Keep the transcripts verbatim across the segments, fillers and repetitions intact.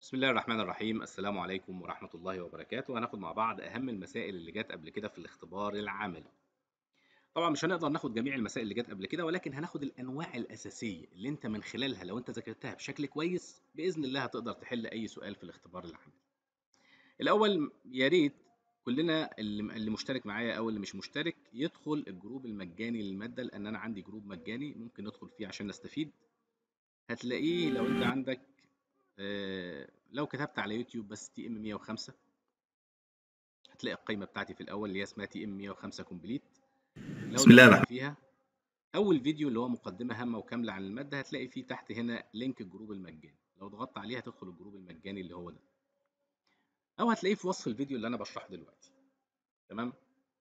بسم الله الرحمن الرحيم. السلام عليكم ورحمة الله وبركاته. هناخد مع بعض أهم المسائل اللي جت قبل كده في الاختبار العملي. طبعا مش هنقدر ناخد جميع المسائل اللي جت قبل كده، ولكن هناخد الأنواع الأساسية اللي أنت من خلالها لو أنت ذاكرتها بشكل كويس بإذن الله هتقدر تحل أي سؤال في الاختبار العملي. الأول يا ريت كلنا اللي اللي مشترك معايا أو اللي مش مشترك يدخل الجروب المجاني للمادة، لأن أنا عندي جروب مجاني ممكن ندخل فيه عشان نستفيد. هتلاقيه لو أنت عندك آه، لو كتبت على يوتيوب بس تي ام مية وخمسة هتلاقي القايمة بتاعتي في الأول اللي هي اسمها تي ام مية وخمسة كومبليت. لو بسم الله دخلت الرحمن فيها أول فيديو اللي هو مقدمة هامة وكاملة عن المادة هتلاقي فيه تحت هنا لينك الجروب المجاني، لو ضغطت عليه هتدخل الجروب المجاني اللي هو ده، أو هتلاقيه في وصف الفيديو اللي أنا بشرحه دلوقتي. تمام.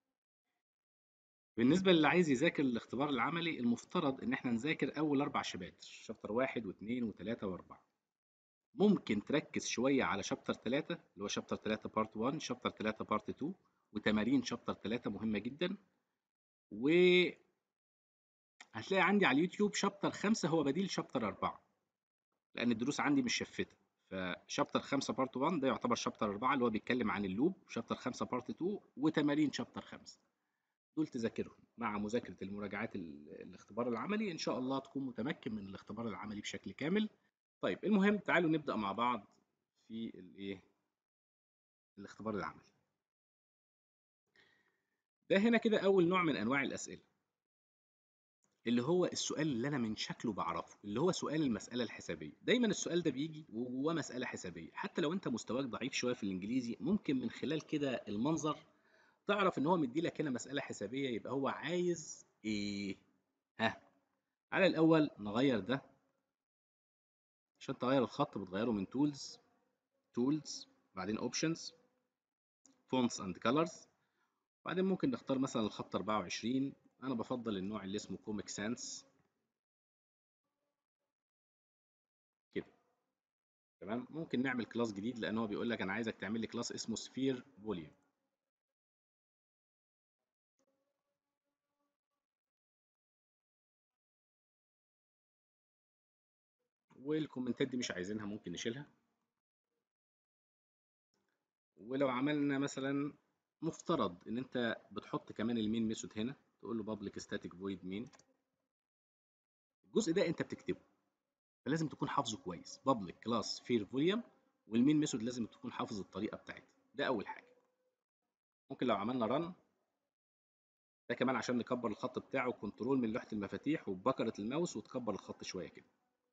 بالنسبة للي عايز يذاكر الاختبار العملي المفترض إن إحنا نذاكر أول أربع شباتر، شابتر واحد واثنين وثلاثة وأربعة. ممكن تركز شوية على شابتر ثلاثة اللي هو شابتر ثلاثة بارت واحد، شابتر ثلاثة بارت اتنين، وتمارين شابتر ثلاثة مهمة جدا. وهتلاقي عندي على اليوتيوب شابتر خمسة هو بديل شابتر أربعة، لأن الدروس عندي مش شفتة. فشابتر خمسة بارت واحد ده يعتبر شابتر أربعة اللي هو بيتكلم عن اللوب، شابتر خمسة بارت اتنين وتمارين شابتر خمسة. دول تذاكرهم مع مذاكرة المراجعات ال- الاختبار العملي، إن شاء الله تكون متمكن من الاختبار العملي بشكل كامل. طيب المهم تعالوا نبدأ مع بعض في الايه الاختبار العملي. ده هنا كده أول نوع من أنواع الأسئلة، اللي هو السؤال اللي أنا من شكله بعرفه، اللي هو سؤال المسألة الحسابية. دايما السؤال ده بيجي وجواه مسألة حسابية، حتى لو أنت مستواك ضعيف شوية في الإنجليزي ممكن من خلال كده المنظر تعرف إن هو مدي لك هنا مسألة حسابية، يبقى هو عايز إيه؟ ها، على الأول نغير ده. عشان تغير الخط بتغيره من تولز، تولز بعدين اوبشنز، فونتس اند كولرز، بعدين ممكن نختار مثلا الخط أربعة وعشرين. انا بفضل النوع اللي اسمه كوميك سانس كده. تمام. ممكن نعمل كلاس جديد لان هو بيقول لك انا عايزك تعمل لي كلاس اسمه سفير فوليوم. والكومنتات دي مش عايزينها ممكن نشيلها. ولو عملنا مثلا مفترض ان انت بتحط كمان المين ميثود هنا، تقول له public static void main. الجزء ده انت بتكتبه فلازم تكون حافظه كويس، public class sphere volume، والمين ميثود لازم تكون حافظ الطريقه بتاعتها. ده اول حاجه. ممكن لو عملنا run ده كمان عشان نكبر الخط بتاعه، كنترول من لوحه المفاتيح وببكره الماوس وتكبر الخط شويه كده.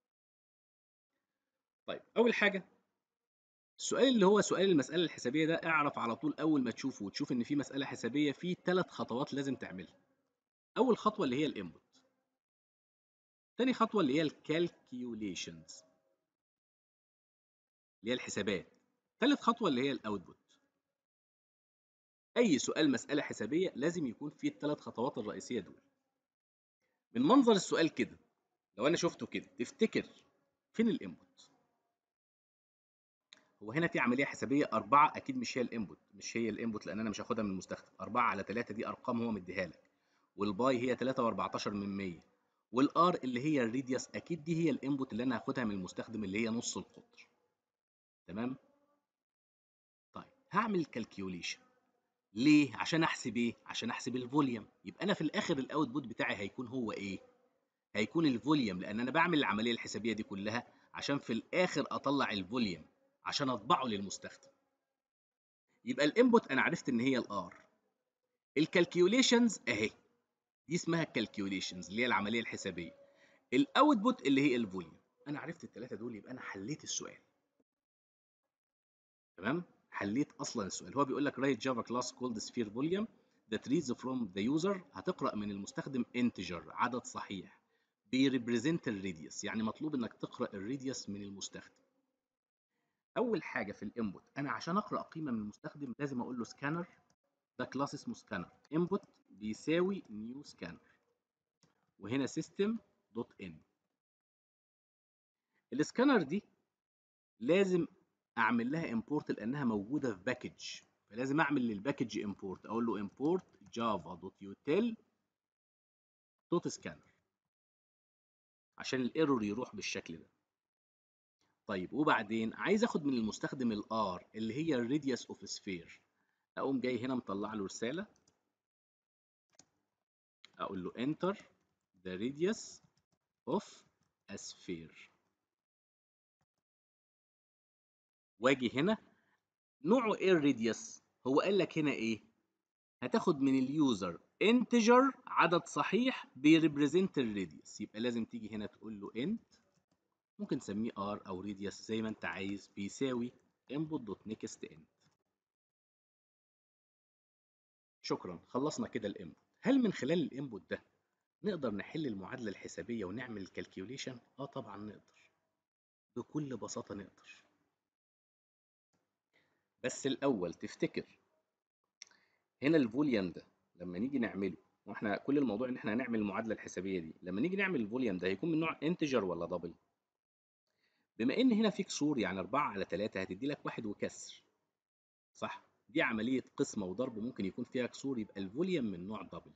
طيب اول حاجه السؤال اللي هو سؤال المساله الحسابيه ده، اعرف على طول اول ما تشوفه وتشوف ان في مساله حسابيه في ثلاث خطوات لازم تعملها. اول خطوه اللي هي الانبوت، تاني خطوه اللي هي الكالكيوليشنز اللي هي الحسابات، ثالث خطوه اللي هي الاوتبوت. اي سؤال مساله حسابيه لازم يكون فيه الثلاث خطوات الرئيسيه دول. من منظر السؤال كده لو انا شفته كده تفتكر فين الانبوت؟ هو هنا في عمليه حسابيه أربعة، اكيد مش هي الانبوت، مش هي الانبوت لان انا مش هاخدها من المستخدم. أربعة على ثلاثة دي ارقام هو مديها لك، والباي هي ثلاثة وأربعتاشر من مية، والار اللي هي الريديوس اكيد دي هي الانبوت اللي انا هاخدها من المستخدم اللي هي نص القطر. تمام. طيب هعمل كالكيوليشن ليه؟ عشان احسب ايه؟ عشان احسب الفوليوم. يبقى انا في الاخر الاوتبوت بتاعي هيكون هو ايه؟ هيكون الفوليوم، لان انا بعمل العمليه الحسابيه دي كلها عشان في الاخر اطلع الفوليوم عشان اطبعه للمستخدم. يبقى الانبوت انا عرفت ان هي الار. الكالكيوليشنز اهي، دي اسمها الكالكيوليشنز اللي هي العمليه الحسابيه. الاوتبوت اللي هي الفوليوم. انا عرفت الثلاثه دول يبقى انا حليت السؤال. تمام. حليت اصلا السؤال. هو بيقول لك write java class called sphere volume that reads from the user. هتقرا من المستخدم integer عدد صحيح بيريبريزنت الراديوس، يعني مطلوب انك تقرا الراديوس من المستخدم. اول حاجه في الانبوت انا عشان اقرا قيمه من المستخدم لازم اقول له سكانر. ده كلاس اسمه سكانر. انبوت بيساوي نيو سكانر، وهنا سيستم دوت ان. السكانر دي لازم اعمل لها امبورت لانها موجوده في باكج، فلازم اعمل للباكج امبورت. اقول له امبورت جافا دوت يوتيل دوت سكانر عشان الايرور يروح بالشكل ده. طيب وبعدين عايز اخد من المستخدم الار اللي هي الراديوس اوف سفير، اقوم جاي هنا مطلع له رساله اقول له enter the radius of a sphere، واجي هنا نوعه ايه الراديوس؟ هو قال لك هنا ايه؟ هتاخد من اليوزر انتجر عدد صحيح بيريبريزنت الراديوس، يبقى لازم تيجي هنا تقول له انت، ممكن تسميه ار او راديوس زي ما انت عايز، بيساوي input.nextInt. شكرا، خلصنا كده الانبوت. هل من خلال الانبوت ده نقدر نحل المعادله الحسابيه ونعمل الكالكيوليشن؟ اه طبعا نقدر، بكل بساطه نقدر. بس الاول تفتكر هنا الفوليوم ده لما نيجي نعمله، واحنا كل الموضوع ان احنا هنعمل المعادله الحسابيه دي، لما نيجي نعمل الفوليوم ده هيكون من نوع انتجر ولا دبل؟ بما ان هنا في كسور يعني أربعة على ثلاثة هتدي لك واحد وكسر، صح؟ دي عمليه قسمه وضرب ممكن يكون فيها كسور، يبقى الفوليوم من نوع دبل.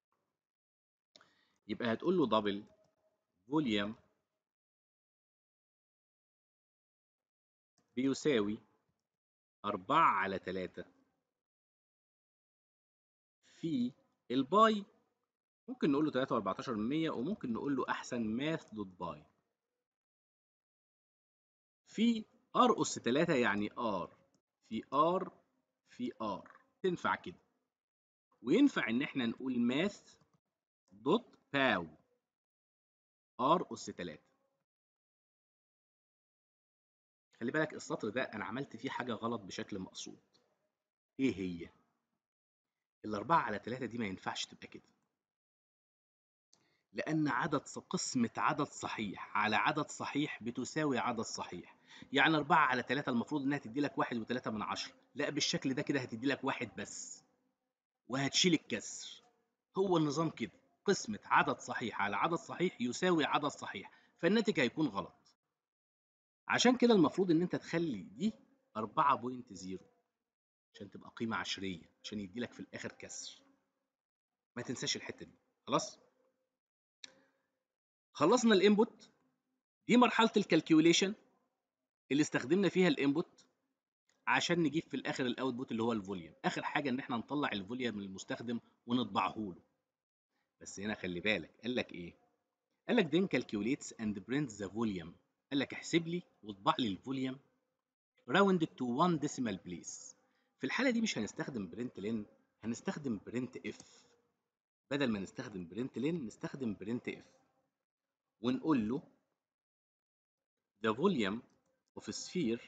يبقى هتقول له دبل فوليوم بيساوي أربعة على ثلاثة في الباي، ممكن نقول له ثلاثة وأربعتاشر من مية، وممكن نقول له احسن ماث دوت باي، في ار اس ثلاثة يعني ار في ار في ار، تنفع كده. وينفع ان احنا نقول ماث دوت باو ار اس ثلاثة. خلي بالك السطر ده انا عملت فيه حاجه غلط بشكل مقصود. ايه هي؟ الأربعة على ثلاثة دي ما ينفعش تبقى كده، لأن عدد قسمة عدد صحيح على عدد صحيح بتساوي عدد صحيح. يعني أربعة على ثلاثة المفروض إنها تدي لك واحد وثلاثة من عشرة، لا بالشكل ده كده هتدي لك واحد بس وهتشيل الكسر. هو النظام كده، قسمة عدد صحيح على عدد صحيح يساوي عدد صحيح، فالناتج هيكون غلط. عشان كده المفروض إن أنت تخلي دي أربعة فاصلة صفر عشان تبقى قيمة عشرية، عشان يدي لك في الآخر كسر. ما تنساش الحتة دي. خلاص؟ خلصنا الانبوت، دي مرحلة الكالكيوليشن اللي استخدمنا فيها الانبوت عشان نجيب في الاخر الاوتبوت اللي هو الفوليوم. اخر حاجة ان احنا نطلع الفوليوم للمستخدم ونطبعه له. بس هنا خلي بالك، قال لك ايه؟ قال لك then calculates and prints the volume. قال لك احسب لي واطبع لي الفوليوم rounded to one decimal place. في الحالة دي مش هنستخدم برنت لين، هنستخدم برنت اف. بدل ما نستخدم برنت لين نستخدم برنت اف، ونقول له the volume of a sphere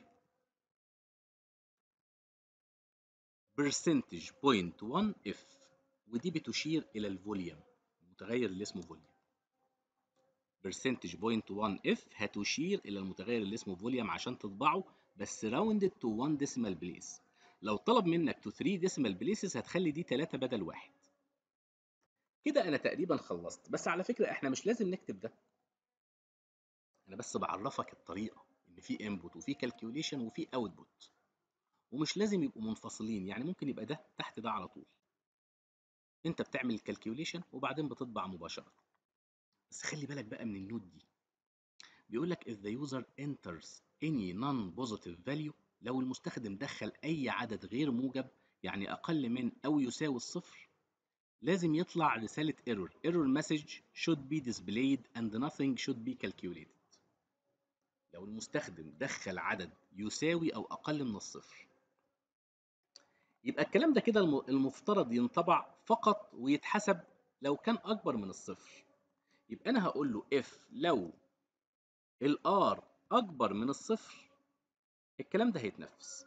percentage point one اف، ودي بتشير الى الفوليوم، المتغير اللي اسمه فوليوم. percentage point one اف هتشير الى المتغير اللي اسمه فوليوم عشان تطبعه، بس rounded to one decimal place. لو طلب منك to three decimal places هتخلي دي ثلاثة بدل واحد. كده انا تقريبا خلصت، بس على فكرة احنا مش لازم نكتب ده، انا بس بعرفك الطريقة ان في input وفي calculation وفي output، ومش لازم يبقوا منفصلين، يعني ممكن يبقى ده تحت ده على طول. انت بتعمل الكالكيوليشن وبعدين بتطبع مباشرة. بس خلي بالك بقى من النوت دي، بيقول لك if the user enters any non-positive value، لو المستخدم دخل أي عدد غير موجب يعني أقل من أو يساوي الصفر، لازم يطلع رسالة error error message should be displayed and nothing should be calculated. لو المستخدم دخل عدد يساوي أو أقل من الصفر، يبقى الكلام ده كده المفترض ينطبع فقط ويتحسب لو كان أكبر من الصفر. يبقى أنا هقول له if لو الار أكبر من الصفر الكلام ده هيتنفذ.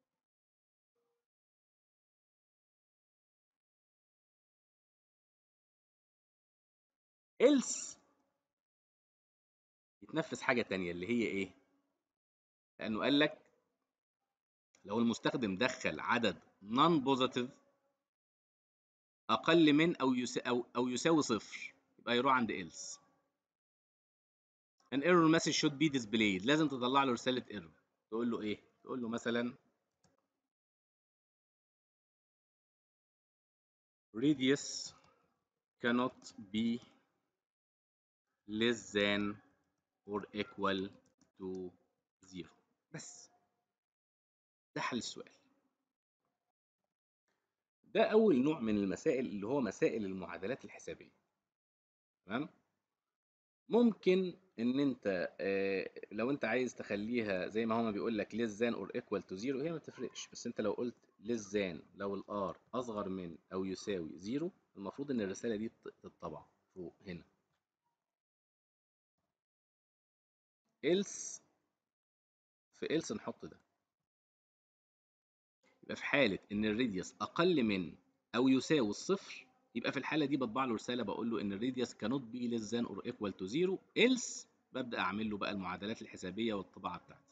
else يتنفذ حاجة تانية اللي هي ايه؟ لأنه قال لك لو المستخدم دخل عدد non positive أقل من أو يسا أو أو يساوي صفر، يبقى يروح عند else. an error message should be displayed، لازم تطلع له رسالة error. تقول له ايه؟ تقول له مثلا radius cannot be less than or equal to زيرو. بس ده حل السؤال. ده أول نوع من المسائل اللي هو مسائل المعادلات الحسابية. تمام؟ ممكن إن أنت آه، لو أنت عايز تخليها زي ما هما بيقول لك less than or equal to zero، هي ما تفرقش، بس أنت لو قلت less than لو ال r أصغر من أو يساوي زيرو، المفروض إن الرسالة دي تتطبع فوق هنا. else في else نحط ده. يبقى في حالة إن الراديوس أقل من أو يساوي الصفر، يبقى في الحالة دي بطبع له رسالة بقول له إن الراديوس cannot be less than or equal to zero else ببدأ أعمل له بقى المعادلات الحسابية والطباعة بتاعتي.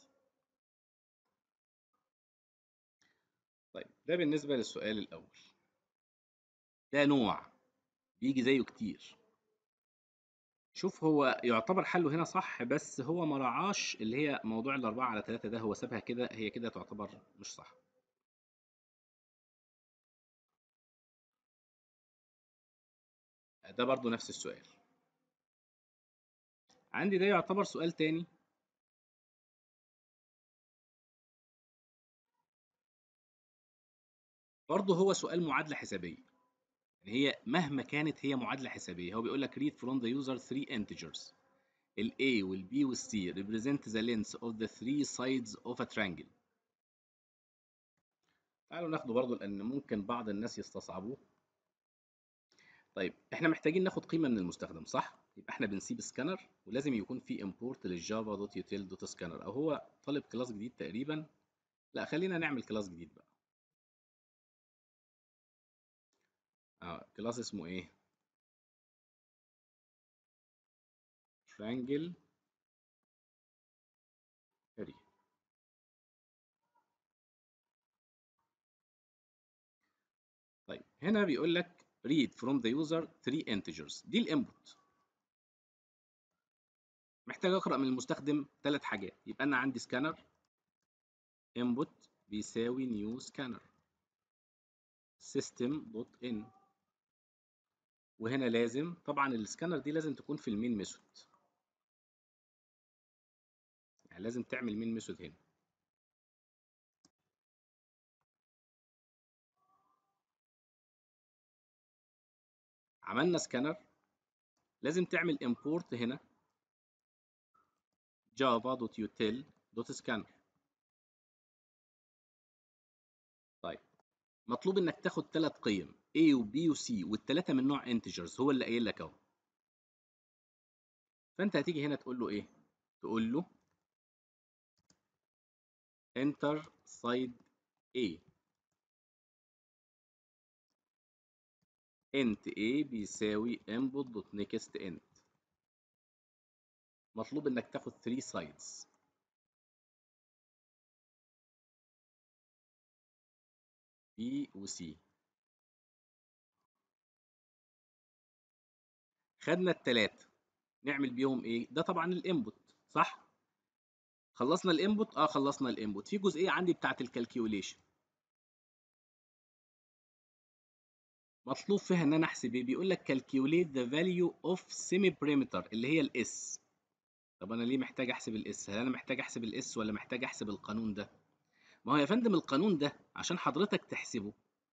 طيب ده بالنسبة للسؤال الأول. ده نوع بيجي زيه كتير. شوف هو يعتبر حله هنا صح، بس هو ما راعاش اللي هي موضوع الأربعة على تلاتة ده، هو سابها كده، هي كده تعتبر مش صح. ده برضو نفس السؤال. عندي ده يعتبر سؤال تاني. برضه هو سؤال معادلة حسابية. يعني هي مهما كانت هي معادلة حسابية. هو بيقول لك read from the user three integers. ال A وال B وال C represent the length of the three sides of a triangle. تعالوا ناخده برضه لأن ممكن بعض الناس يستصعبوه. طيب احنا محتاجين ناخد قيمة من المستخدم، صح؟ يبقى احنا بنسيب سكانر ولازم يكون في import للجافا دوت يوتيل دوت سكانر، أو هو طالب كلاس جديد تقريبا. لا خلينا نعمل كلاس جديد بقى. اه كلاس اسمه ايه؟ triangle area. طيب هنا بيقول لك read from the user three integers. دي الانبوت. محتاج اقرا من المستخدم ثلاث حاجات. يبقى انا عندي سكانر input بيساوي new scanner system دوت in، وهنا لازم طبعا السكانر دي لازم تكون في المين ميثود، يعني لازم تعمل مين ميثود هنا. عملنا سكانر، لازم تعمل import هنا java دوت util دوت scanner. طيب مطلوب انك تاخد ثلاث قيم a و b و c، والثلاثه من نوع integers، هو اللي قايل لك اهو. فانت هتيجي هنا تقول له ايه؟ تقول له enter side a. int a بيساوي input دوت next int. مطلوب انك تاخد three sides b و c. خدنا التلاتة نعمل بيهم ايه؟ ده طبعا الانبوت، صح؟ خلصنا الانبوت؟ اه خلصنا الانبوت. في جزئيه عندي بتاعه الكالكيوليشن مطلوب فيها ان انا احسب ايه؟ بيقول لك calculate the value of semi perimeter اللي هي الاس. طب انا ليه محتاج احسب الاس؟ هل انا محتاج احسب الاس ولا محتاج احسب القانون ده؟ ما هو يا فندم القانون ده عشان حضرتك تحسبه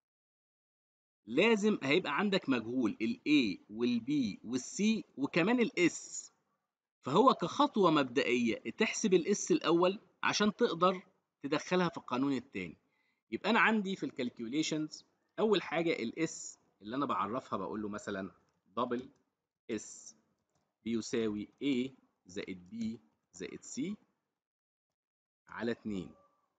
لازم هيبقى عندك مجهول ال A وال B وال C وكمان ال S. فهو كخطوة مبدئية تحسب ال S الأول عشان تقدر تدخلها في القانون التاني. يبقى أنا عندي في الكالكيوليشنز أول حاجة ال S اللي أنا بعرفها بقول له مثلا دبل S بيساوي A زائد B زائد C على اتنين.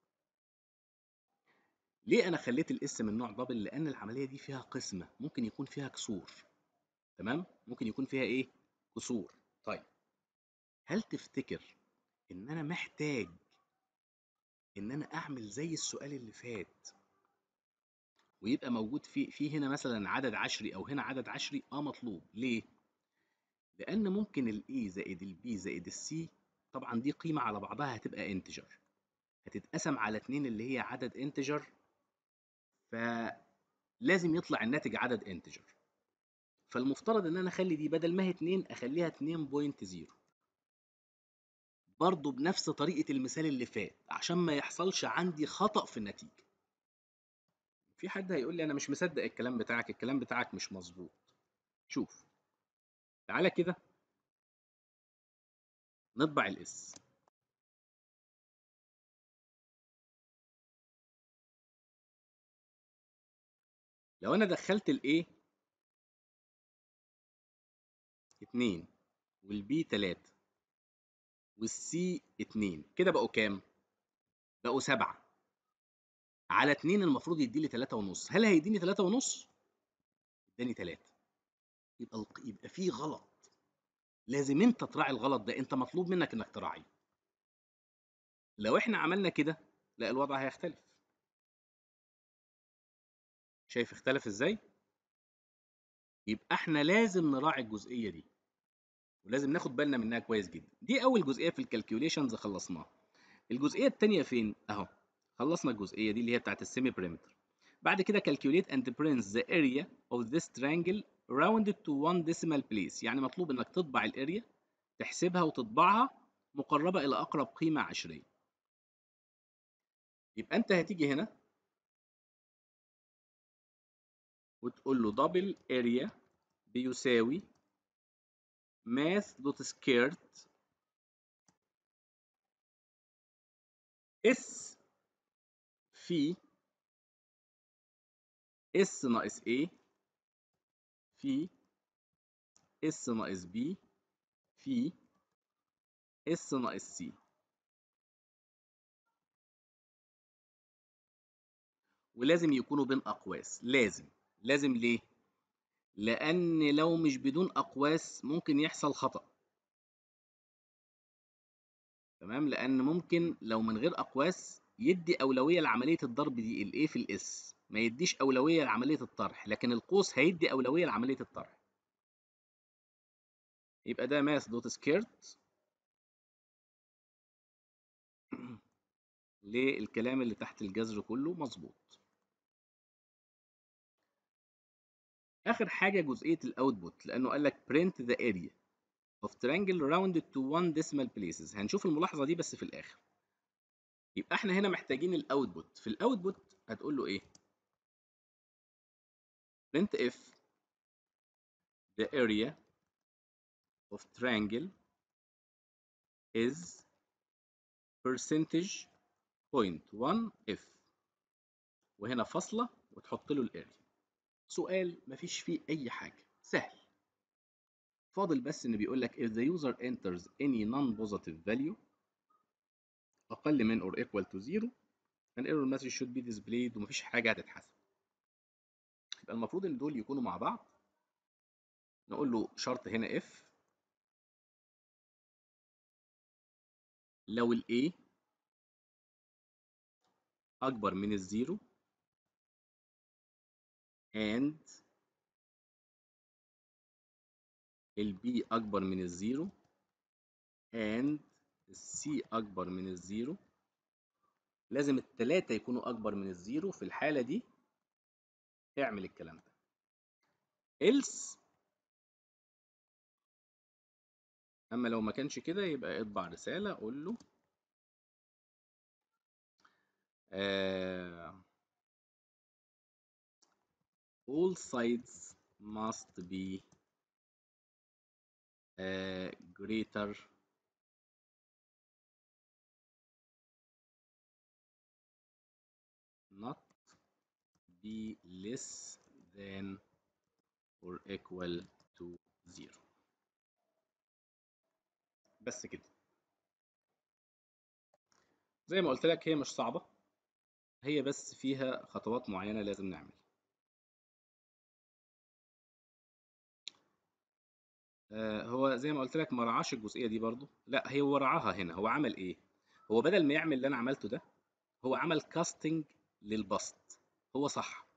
ليه أنا خليت الاس من نوع دبل؟ لأن العملية دي فيها قسمة، ممكن يكون فيها كسور. تمام؟ ممكن يكون فيها إيه؟ كسور. طيب هل تفتكر إن أنا محتاج إن أنا أعمل زي السؤال اللي فات ويبقى موجود في في هنا مثلا عدد عشري أو هنا عدد عشري؟ آه مطلوب. ليه؟ لأن ممكن ال A زائد ال B زائد ال C طبعا دي قيمة على بعضها هتبقى انتجر، هتتقسم على اتنين اللي هي عدد انتجر، فلازم يطلع الناتج عدد انتجر. فالمفترض ان انا اخلي دي بدل ما هي اتنين اخليها اتنين فاصلة صفر. برضه بنفس طريقة المثال اللي فات عشان ما يحصلش عندي خطأ في النتيجة. في حد هيقول لي أنا مش مصدق الكلام بتاعك، الكلام بتاعك مش مظبوط. شوف، تعالى كده نطبع الاس. لو أنا دخلت الاي اتنين والبي تلاتة والسي اتنين، كده بقوا كام؟ بقوا سبعة على اتنين، المفروض يديلي تلاتة ونص. هل هيديني تلاتة ونص؟ اداني تلاتة. يبقى الق- يبقى في غلط. لازم انت تراعي الغلط ده، انت مطلوب منك انك تراعيه. لو احنا عملنا كده، لا الوضع هيختلف. شايف اختلف ازاي؟ يبقى احنا لازم نراعي الجزئية دي، ولازم ناخد بالنا منها كويس جدا. دي اول جزئية في الكالكيوليشنز خلصناها. الجزئية التانية فين؟ اهو. خلصنا الجزئية دي اللي هي بتاعت السيمي بريمتر. بعد كده calculate and print the area of this triangle rounded to one decimal place. يعني مطلوب انك تطبع الاريا، تحسبها وتطبعها مقربة الى اقرب قيمة عشرية. يبقى انت هتيجي هنا وتقول له double area بيساوي math dot squared s في s ناقص a في s ناقص b في s ناقص c. ولازم يكونوا بين اقواس. لازم لازم ليه؟ لان لو مش بدون اقواس ممكن يحصل خطأ. تمام، لان ممكن لو من غير اقواس يدي اولويه لعمليه الضرب دي الايه في الاس، ما يديش اولويه لعمليه الطرح، لكن القوس هيدي اولويه لعمليه الطرح. يبقى ده ماس دوت سكيرت للكلام اللي تحت الجذر كله مظبوط. اخر حاجه جزئيه الاوتبوت، لانه قال لك print the area of triangle rounded to one decimal places. هنشوف الملاحظه دي بس في الاخر. يبقى احنا هنا محتاجين الاوتبوت. في الاوتبوت هتقول له ايه؟ print if the area of triangle is percentage point one if، وهنا فاصلة وتحط له الاريا. سؤال مفيش فيه أي حاجة، سهل. فاضل بس إن بيقول لك if the user enters any non-positive value أقل من or equal to zero an error message should be displayed، ومفيش حاجة هتتحسب. يبقى المفروض إن دول يكونوا مع بعض. نقول له شرط هنا if لو ال A أكبر من الزيرو and ال B أكبر من الزيرو and ال C أكبر من الزيرو. لازم التلاتة يكونوا أكبر من الزيرو. في الحالة دي اعمل الكلام ده. else، أما لو ما كانش كده يبقى اطبع رسالة قول له آه all sides must be uh, greater not be less than or equal to zero. بس كده. زي ما قلت لك هي مش صعبة، هي بس فيها خطوات معينة لازم نعمل. آه هو زي ما قلت لك ما رعاش الجزئية دي برضو. لا، هي هو رعاها هنا. هو عمل ايه؟ هو بدل ما يعمل اللي انا عملته ده، هو عمل كاستنج للبسط. هو صح،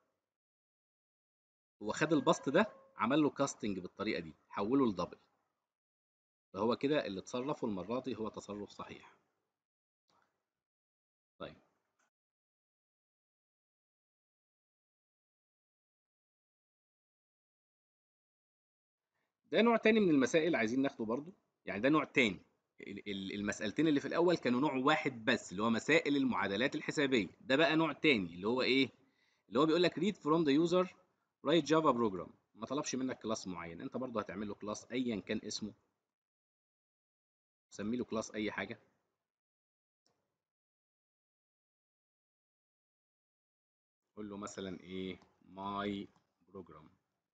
هو خد البسط ده عمل له كاستنج بالطريقة دي، حوله لدبل. فهو كده اللي اتصرفه المرة دي هو تصرف صحيح. طيب، ده نوع تاني من المسائل عايزين ناخده برضو. يعني ده نوع تاني ال- ال- المسألتين اللي في الأول كانوا نوع واحد بس، اللي هو مسائل المعادلات الحسابية. ده بقى نوع تاني اللي هو إيه؟ اللي هو بيقول لك read from the user write Java program. ما طلبش منك كلاس معين، أنت برضه هتعمل له كلاس أيا كان اسمه، سمي له كلاس أي حاجة. قول له مثلا إيه my program.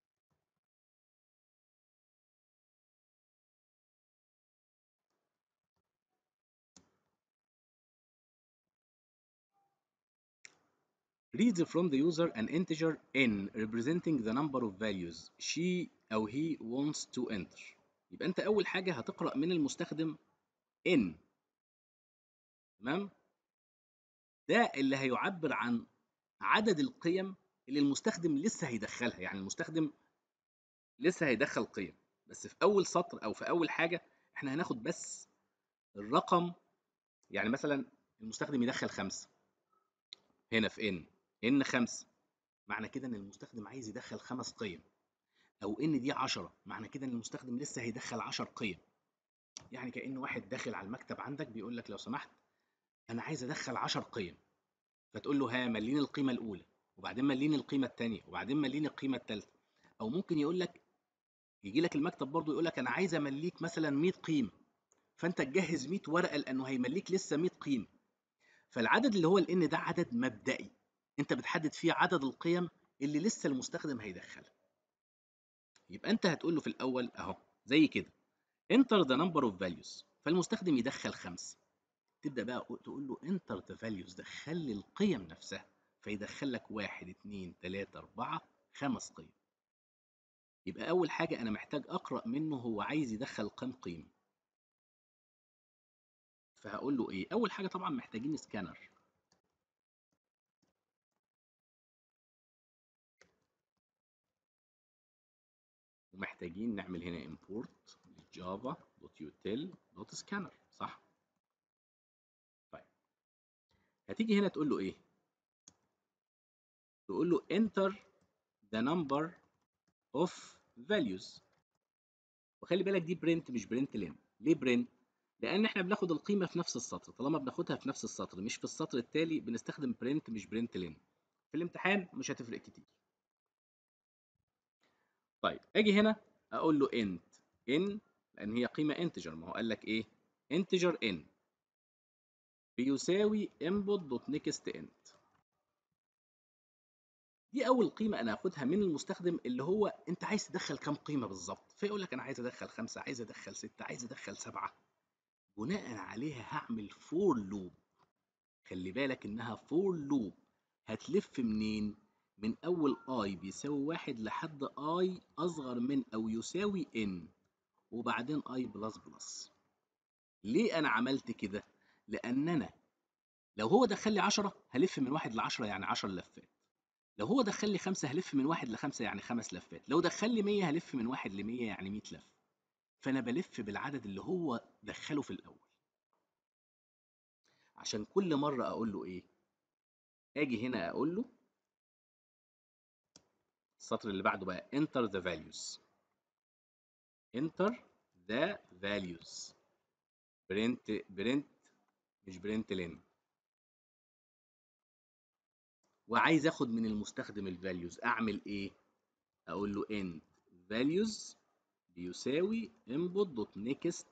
read from the user an integer n representing the number of values she أو he wants to enter. يبقى أنت أول حاجة هتقرأ من المستخدم n، تمام؟ ده اللي هيعبر عن عدد القيم اللي المستخدم لسه هيدخلها. يعني المستخدم لسه هيدخل قيم، بس في أول سطر أو في أول حاجة إحنا هناخد بس الرقم. يعني مثلا المستخدم يدخل خمسة هنا في n، n خمسة، معنى كده إن المستخدم عايز يدخل خمس قيم. أو n دي عشرة، معنى كده إن المستخدم لسه هيدخل عشر قيم. يعني كأن واحد داخل على المكتب عندك بيقول لك لو سمحت أنا عايز أدخل عشر قيم، فتقول له ها مليني القيمة الأولى، وبعدين مليني القيمة الثانية، وبعدين مليني القيمة الثالثة. أو ممكن يقول لك، يجي لك المكتب برضه يقول لك أنا عايز أمليك مثلا مية قيمة، فأنت تجهز مية ورقة لأنه هيمليك لسه مية قيمة. فالعدد اللي هو الN ده عدد مبدئي، أنت بتحدد فيه عدد القيم اللي لسه المستخدم هيدخلها. يبقى أنت هتقول له في الأول أهو زي كده enter the number of values، فالمستخدم يدخل خمسة. تبدأ بقى تقول له enter the values، دخل لي القيم نفسها، فيدخل لك واحد اتنين تلاتة أربعة خمس قيم. يبقى أول حاجة أنا محتاج أقرأ منه هو عايز يدخل كام قيمة. فهقول له إيه؟ أول حاجة طبعا محتاجين سكانر، ومحتاجين نعمل هنا import java.util.scanner، صح؟ طيب هتيجي هنا تقول له إيه؟ تقول له enter the number of values. وخلي بالك دي برنت مش برنت لين. ليه برنت؟ لان احنا بناخد القيمه في نفس السطر، طالما بناخدها في نفس السطر مش في السطر التالي بنستخدم برنت مش برنت لين. في الامتحان مش هتفرق كتير. طيب اجي هنا اقول له انت ان، لان هي قيمه انتجر، ما هو قال لك ايه؟ انتجر ان بيساوي input دوت نيكست انت. دي اول قيمه انا هاخدها من المستخدم، اللي هو انت عايز تدخل كام قيمه بالظبط، فيقول لك انا عايز ادخل خمسة، عايز ادخل ستة، عايز ادخل سبعة. بناء عليها هعمل فور لوب. خلي بالك انها فور لوب هتلف منين؟ من اول i بيساوي واحد لحد i اصغر من او يساوي n، وبعدين i بلس بلس. ليه انا عملت كده؟ لان انا لو هو دخل لي عشرة هلف من واحد ل عشرة يعني عشر لفات. لو هو دخل لي خمسة هلف من واحد ل خمسة يعني خمس لفات. لو دخل لي مية هلف من واحد ل مية يعني مية لفة. فانا بلف بالعدد اللي هو دخله في الاول، عشان كل مرة اقول له ايه؟ اجي هنا اقول له السطر اللي بعده بقى enter the values. enter the values print print مش print لين. وعايز اخد من المستخدم الفاليوز، اعمل ايه؟ اقول له int values بيساوي input دوت next.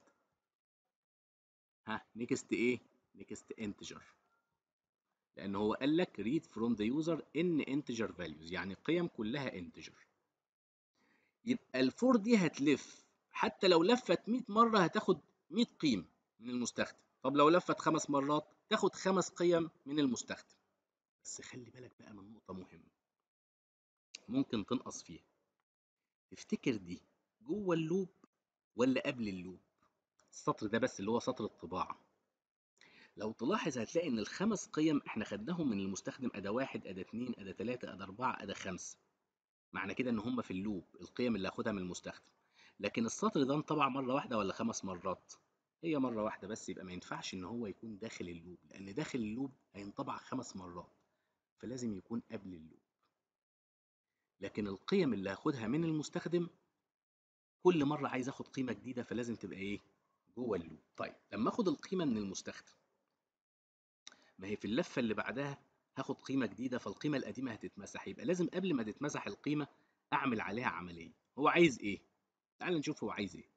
ها next ايه؟ next integer، لان هو قال لك read from the user in integer values، يعني قيم كلها integer. يبقى الفور دي هتلف، حتى لو لفت مية مرة هتاخد مية قيمة من المستخدم. طب لو لفت خمس مرات تاخد خمس قيم من المستخدم. بس خلي بالك بقى من نقطة مهمة ممكن تنقص فيها. تفتكر دي جوه اللوب ولا قبل اللوب؟ السطر ده بس اللي هو سطر الطباعة. لو تلاحظ هتلاقي ان الخمس قيم احنا خدناهم من المستخدم، أدا واحد أدا اتنين أدا تلاتة أدا أربعة أدا خمسة. معنى كده ان هم في اللوب القيم اللي هاخدها من المستخدم. لكن السطر ده انطبع مرة واحدة ولا خمس مرات؟ هي مرة واحدة بس، يبقى ما ينفعش ان هو يكون داخل اللوب، لان داخل اللوب هينطبع خمس مرات، فلازم يكون قبل اللوب. لكن القيم اللي هاخدها من المستخدم كل مرة عايز اخد قيمة جديدة، فلازم تبقى ايه؟ جوه اللوب. طيب لما اخد القيمه من المستخدم، ما هي في اللفه اللي بعدها هاخد قيمه جديده، فالقيمه القديمه هتتمسح، يبقى لازم قبل ما تتمسح القيمه اعمل عليها عمليه. هو عايز ايه؟ تعال نشوف هو عايز ايه.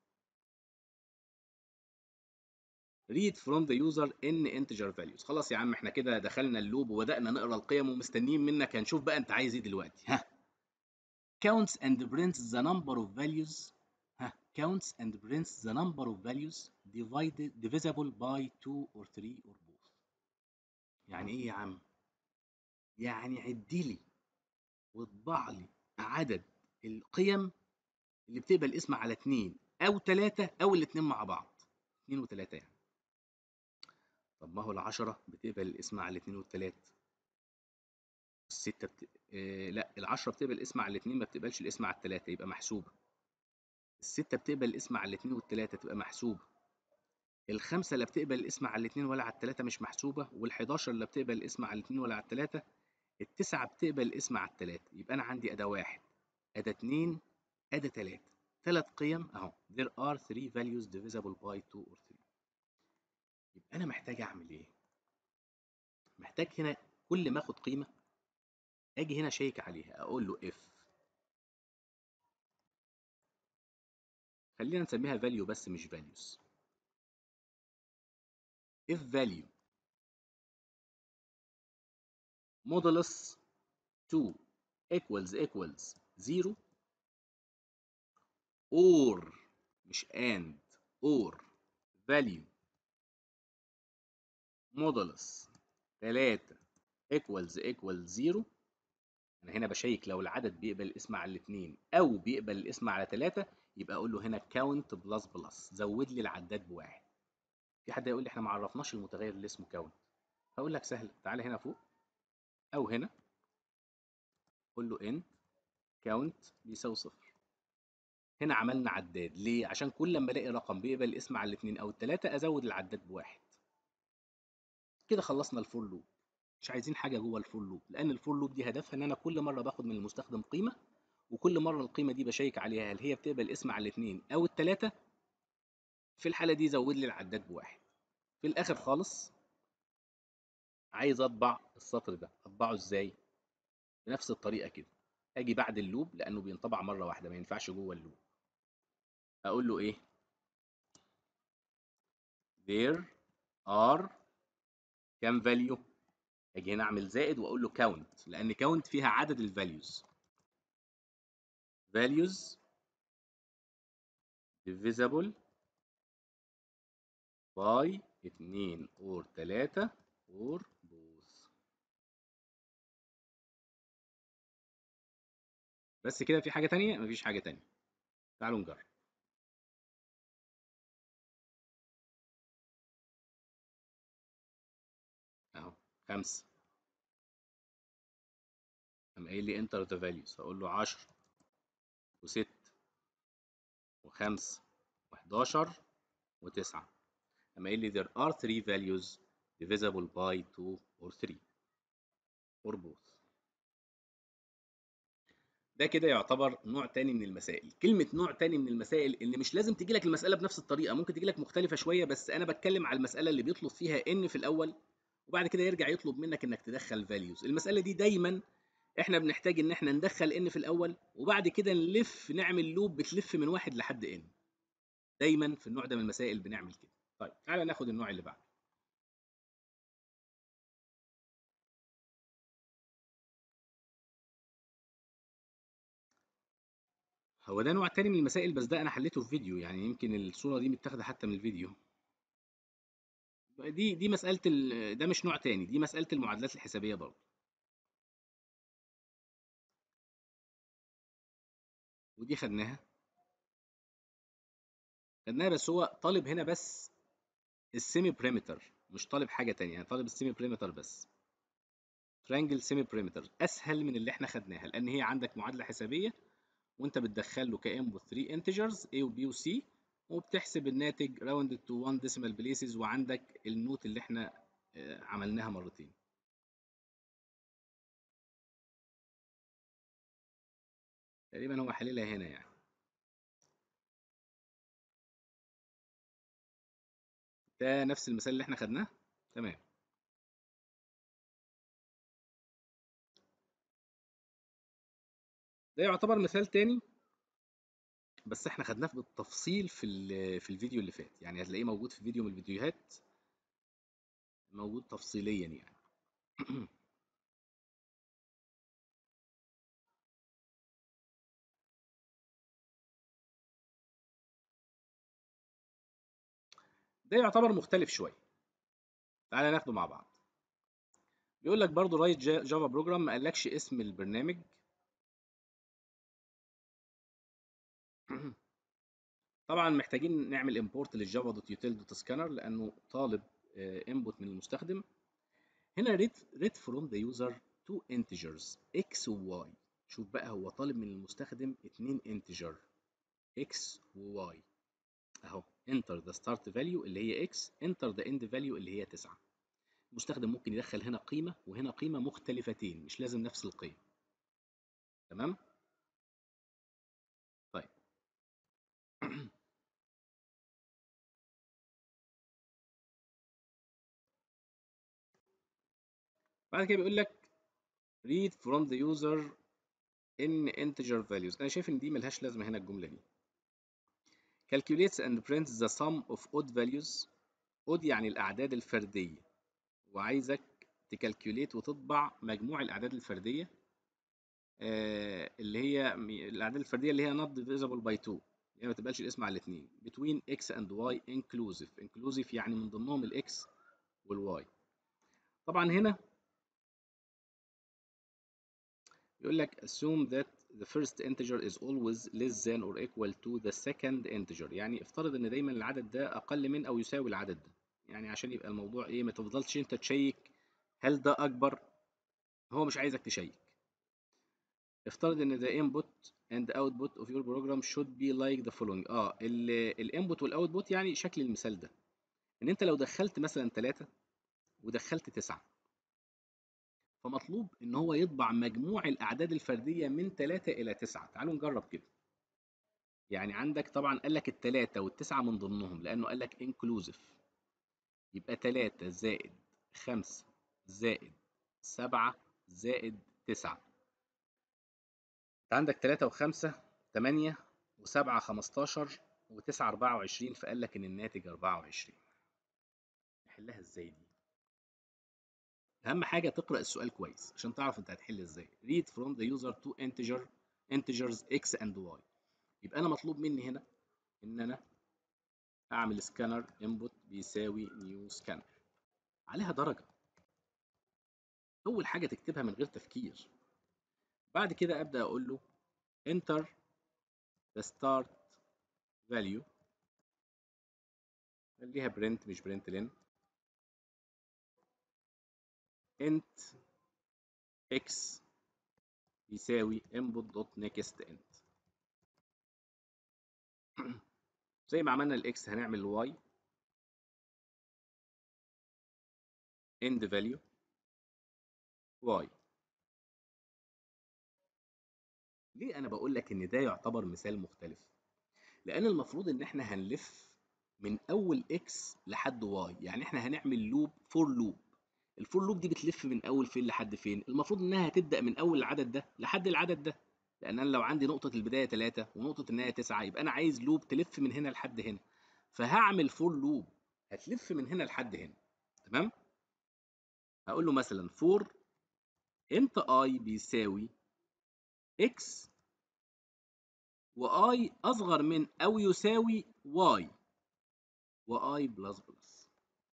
read from the user in integer values. خلاص يا عم احنا كده دخلنا اللوب وبدأنا نقرا القيم ومستنيين منك، هنشوف بقى انت عايز ايه دلوقتي. ها counts and prints the number of values. ها counts and prints the number of values divided divisible by two or three or both. يعني ايه يا عم؟ يعني عد لي واطبع لي عدد القيم اللي بتقبل اسم على اتنين او تلاتة او الاتنين مع بعض. اتنين وتلاتة يعني. طب ما هو العشرة بتقبل الاسم على الاتنين والتلاتة. الستة بت... آه لا، العشرة بتقبل الاسم على الاتنين، ما بتقبلش الاسم على التلاتة، يبقى محسوبة. الستة بتقبل الاسم على الاتنين والتلاتة، تبقى محسوبة. الخمسة لا بتقبل الاسم على الاتنين ولا على التلاتة، مش محسوبة. والحداشر لا بتقبل الاسم على الاتنين ولا على التلاتة. التسعة بتقبل الاسم على التلاتة. يبقى أنا عندي أداة واحد، أداة اتنين، أداة تلاتة. تلات قيم أهو. there are three values divisible by two or three. يبقى أنا محتاج أعمل إيه؟ محتاج هنا كل ما آخد قيمة أجي هنا أشيك عليها، أقول له if. خلينا نسميها value بس مش values. if value modulus two equals equals zero or مش and or value modulus تلاتة equals equals zero. انا هنا بشيك لو العدد بيقبل الاسم على الاثنين او بيقبل الاسم على ثلاثة، يبقى اقول له هنا count بلس بلس، زود لي العداد بواحد. في حد يقول لي احنا ما عرفناش المتغير اللي اسمه count. هقول لك سهل، تعالى هنا فوق او هنا قول له ان count بيساوي صفر. هنا عملنا عداد ليه؟ عشان كل لما الاقي رقم بيقبل الاسم على الاثنين او الثلاثه ازود العداد بواحد. كده خلصنا الفور لوب. مش عايزين حاجه جوه الفور لوب، لان الفور لوب دي هدفها ان انا كل مره باخد من المستخدم قيمه، وكل مره القيمه دي بشيك عليها هل هي بتقبل اسم على الاثنين او الثلاثه. في الحاله دي زود لي العداد بواحد. في الاخر خالص عايز اطبع السطر ده، اطبعه ازاي؟ بنفس الطريقه كده. اجي بعد اللوب لانه بينطبع مره واحده، ما ينفعش جوه اللوب. اقول له ايه؟ there are كام فاليو؟ اجي هنا اعمل زائد واقول له count، لان count فيها عدد الفاليوز. values divisible by اتنين or تلاتة or both. بس كده؟ في حاجة تانية؟ مفيش حاجة تانية. تعالوا نجرب. اهو خمسة. قام قايل لي enter the values، هقول له عشرة وستة وخمسة وحداشر وتسعة. قام قايل لي there are three values divisible by two or three or both. ده كده يعتبر نوع تاني من المسائل. كلمة نوع تاني من المسائل ان مش لازم تجي لك المسألة بنفس الطريقة، ممكن تجي لك مختلفة شوية، بس انا بتكلم على المسألة اللي بيطلب فيها ان في الاول وبعد كده يرجع يطلب منك انك تدخل values. المسألة دي دايما احنا بنحتاج ان احنا ندخل ان في الاول وبعد كده نلف نعمل لوب بتلف من واحد لحد ان. دايما في النوع ده من المسائل بنعمل كده. طيب تعالى ناخد النوع اللي بعده. هو ده نوع تاني من المسائل، بس ده انا حليته في فيديو، يعني يمكن الصورة دي متاخدة حتى من الفيديو. دي دي مسألة ال... ده مش نوع تاني، دي مسألة المعادلات الحسابية برضه. ودي خدناها خدناها بس هو طالب هنا بس السيمي بريمتر، مش طالب حاجة تانية، يعني طالب السيمي بريمتر بس. ترانجل سيمي بريمتر اسهل من اللي احنا خدناها، لان هي عندك معادلة حسابية وانت بتدخل له كانبوت ثلاثة انتجرز A و B و C، وبتحسب الناتج راوندد تو واحد ديسيمال بليسز، وعندك النوت اللي احنا آه، عملناها مرتين. تقريبا هو حللها هنا يعني. ده نفس المثال اللي احنا خدناه. تمام. ده يعتبر مثال تاني، بس احنا خدناه بالتفصيل في ال- في الفيديو اللي فات، يعني هتلاقيه موجود في فيديو من الفيديوهات، موجود تفصيليا يعني. ده يعتبر مختلف شويه، تعالى ناخده مع بعض. بيقول لك برضو رايت جافا بروجرام، ما قالكش اسم البرنامج. طبعا محتاجين نعمل امبورت للجافا دوت يوتيل دوت سكانر لانه طالب انبوت من المستخدم. هنا read read from the user two integers x و y. شوف بقى، هو طالب من المستخدم اتنين integer x و y اهو. enter the start value اللي هي x، enter the end value اللي هي تسعة. المستخدم ممكن يدخل هنا قيمة وهنا قيمة مختلفتين، مش لازم نفس القيم. تمام. طيب. بعد كده بيقول لك read from the user in integer values. انا شايف ان دي ملهاش لازمة هنا الجملة دي. calculates and prints the sum of odd values. odd يعني الأعداد الفردية، وعايزك تكالكوليت وتطبع مجموع الأعداد الفردية، آه اللي هي الأعداد الفردية اللي هي not divisible by two، يعني ما تبقاش الاسم على الاثنين. between x and y inclusive. inclusive يعني من ضمنهم الاكس والواي. طبعا هنا يقول لك assume that the first integer is always less than or equal to the second integer. يعني افترض ان دايما العدد ده اقل من او يساوي العدد ده، يعني عشان يبقى الموضوع ايه، ما تفضلش انت تشيك هل ده اكبر، هو مش عايزك تشيك. افترض ان the input and output of your program should be like the following. اه الانبوت والاوتبوت يعني شكل المثال ده، ان انت لو دخلت مثلا ثلاثة ودخلت تسعة، فمطلوب ان هو يطبع مجموع الاعداد الفرديه من ثلاثة الى تسعة. تعالوا نجرب كده. يعني عندك طبعا قال لك الثلاثة والتسعة من ضمنهم لانه قال لك inclusive، يبقى ثلاثة زائد خمسة زائد سبعة زائد تسعة. انت عندك ثلاثة و5 ثمانية و7 خمستاشر و9 أربعة وعشرين، فقال لك ان الناتج أربعة وعشرين. نحلها ازاي دي؟ اهم حاجه تقرا السؤال كويس عشان تعرف انت هتحل ازاي. read from the user to integer integers x and y. يبقى انا مطلوب مني هنا ان انا اعمل سكانر input بيساوي new scanner، عليها درجه. اول حاجه تكتبها من غير تفكير. بعد كده ابدا اقول له enter the start value، خليها print مش print len، int x بيساوي input dot next int. زي ما عملنا الاكس هنعمل الواي end value y. ليه انا بقول لك ان ده يعتبر مثال مختلف؟ لان المفروض ان احنا هنلف من اول x لحد y، يعني احنا هنعمل لوب فور لوب. الفور لوب دي بتلف من اول فين لحد فين؟ المفروض انها هتبدا من اول العدد ده لحد العدد ده، لان انا لو عندي نقطه البدايه ثلاثة ونقطه النهايه تسعة، يبقى انا عايز لوب تلف من هنا لحد هنا، فهعمل فور لوب هتلف من هنا لحد هنا. تمام. هقول له مثلا فور انت i بيساوي x و i اصغر من او يساوي y و i بلس بلس.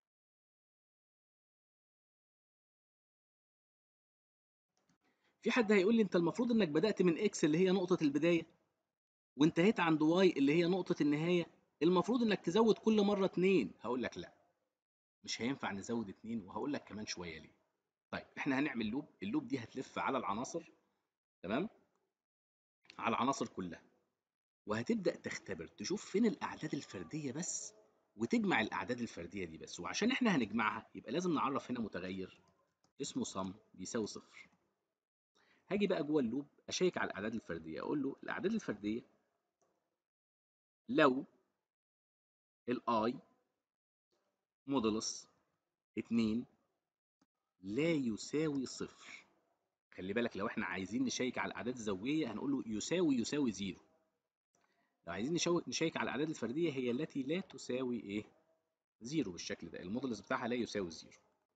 في حد هيقول لي انت المفروض انك بدأت من x اللي هي نقطة البداية وانتهيت عند y اللي هي نقطة النهاية، المفروض انك تزود كل مرة اتنين. هقول لك لا، مش هينفع نزود اتنين، وهقول لك كمان شوية ليه. طيب احنا هنعمل لوب، اللوب دي هتلف على العناصر، تمام، على العناصر كلها، وهتبدأ تختبر تشوف فين الأعداد الفردية بس، وتجمع الأعداد الفردية دي بس. وعشان احنا هنجمعها يبقى لازم نعرف هنا متغير اسمه sum بيساوي صفر. هاجي بقى جوه اللوب اشيك على الاعداد الفرديه، اقول له الاعداد الفرديه لو الاي مودولس اتنين لا يساوي صفر. خلي بالك لو احنا عايزين نشيك على الاعداد الزوجيه هنقول له يساوي يساوي زيرو. لو عايزين نشو- نشيك على الاعداد الفرديه هي التي لا تساوي ايه؟ زيرو. بالشكل ده المودولس بتاعها لا يساوي زيرو.